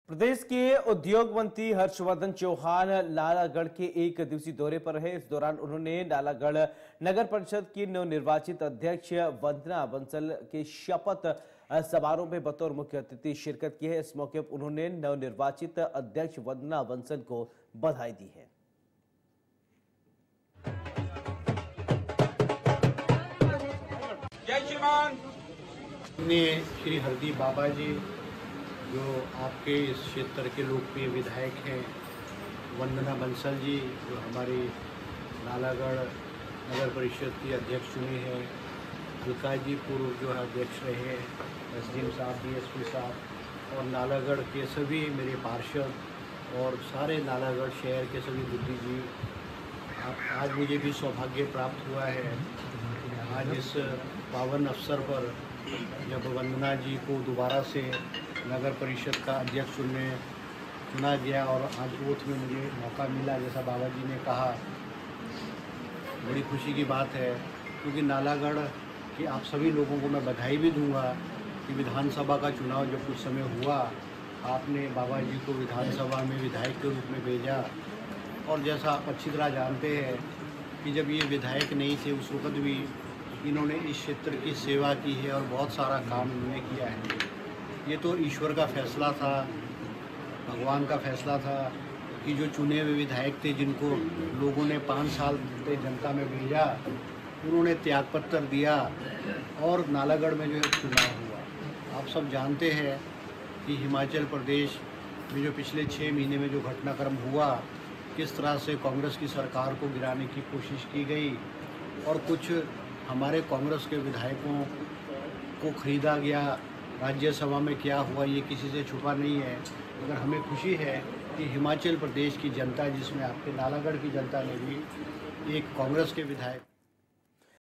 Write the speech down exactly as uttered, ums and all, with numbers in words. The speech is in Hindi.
प्रदेश के उद्योग मंत्री हर्षवर्धन चौहान नालागढ़ के एक दिवसीय दौरे पर रहे। इस दौरान उन्होंने नालागढ़ नगर परिषद की नवनिर्वाचित अध्यक्ष वंदना बंसल के शपथ समारोह में बतौर मुख्य अतिथि शिरकत की है। इस मौके पर उन्होंने नवनिर्वाचित अध्यक्ष वंदना बंसल को बधाई दी है। जय श्रीमान। श्री हरदीप बाबा जी जो आपके इस क्षेत्र के लोकप्रिय विधायक हैं, वंदना बंसल जी जो हमारी नालागढ़ नगर परिषद की अध्यक्ष चुनी है, विकास जी पूर्व जो है अध्यक्ष रहे हैं, एस डी एम साहब, डी एस पी साहब और नालागढ़ के सभी मेरे पार्षद और सारे नालागढ़ शहर के सभी बुद्धिजीवी, आज मुझे भी सौभाग्य प्राप्त हुआ है। आज इस पावन अवसर पर जब वंदना जी को दोबारा से नगर परिषद का अध्यक्ष चुनने चुना गया और आज ओथ में मुझे मौका मिला, जैसा बाबा जी ने कहा, बड़ी खुशी की बात है। क्योंकि नालागढ़ के आप सभी लोगों को मैं बधाई भी दूंगा कि विधानसभा का चुनाव जब कुछ समय हुआ, आपने बाबा जी को विधानसभा में विधायक के रूप में भेजा और जैसा आप अच्छी तरह जानते हैं कि जब ये विधायक नहीं थे उस वक्त भी इन्होंने इस क्षेत्र की सेवा की है और बहुत सारा काम इन्होंने किया है। ये तो ईश्वर का फैसला था, भगवान का फैसला था कि जो चुने हुए विधायक थे जिनको लोगों ने पाँच साल से जनता में भेजा, उन्होंने त्यागपत्र दिया और नालागढ़ में जो है चुनाव हुआ। आप सब जानते हैं कि हिमाचल प्रदेश में जो पिछले छः महीने में जो घटनाक्रम हुआ, किस तरह से कांग्रेस की सरकार को गिराने की कोशिश की गई और कुछ हमारे कांग्रेस के विधायकों को खरीदा गया। राज्यसभा में क्या हुआ ये किसी से छुपा नहीं है। मगर हमें खुशी है कि हिमाचल प्रदेश की जनता, जिसमें आपके नालागढ़ की जनता ने भी एक कांग्रेस के विधायक